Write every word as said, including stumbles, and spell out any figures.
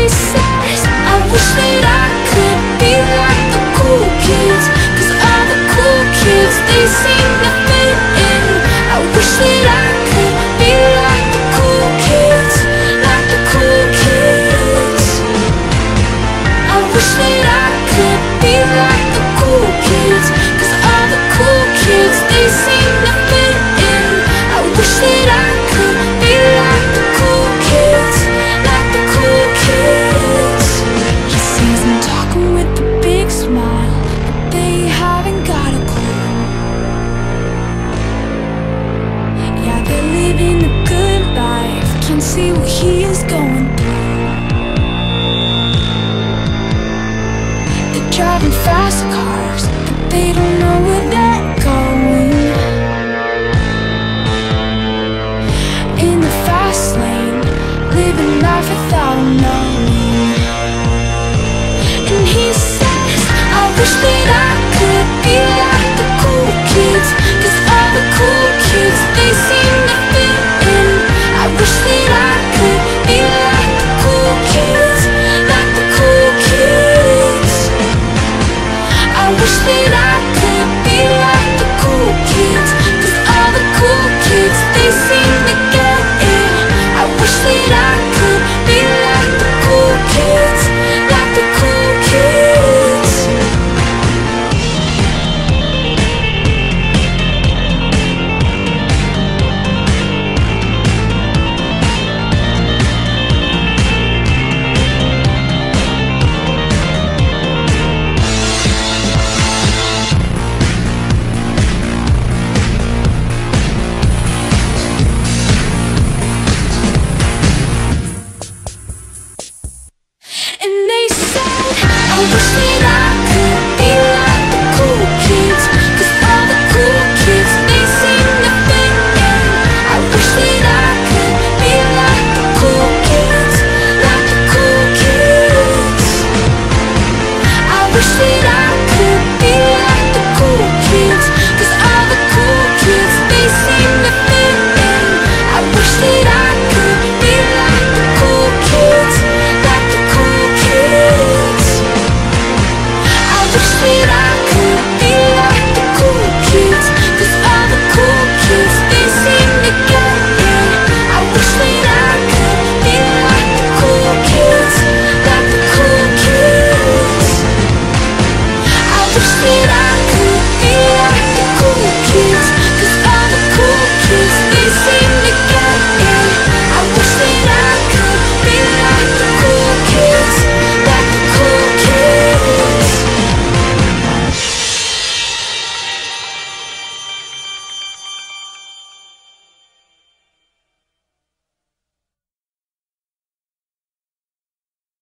says, I wish that I could be like the cool kids, 'cause all the cool kids, they seem to fit in. I wish that I could be like the cool kids, like the cool kids. I wish that I could be like the cool kids, 'cause all the cool kids, they seem to fit in. I wish that I could be like the cool kids, like the cool kids. He sees them talking with a big smile, but they haven't got a clue. Yeah, they're living a good life, can't see what he is going through. They're driving fast cars, but they don't know where that